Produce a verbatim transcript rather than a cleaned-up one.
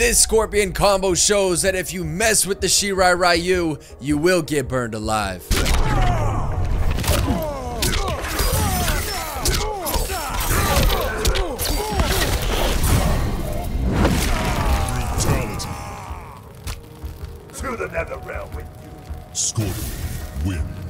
This Scorpion combo shows that if you mess with the Shirai Ryu, you will get burned alive. To the nether realm with you. Scorpion wins.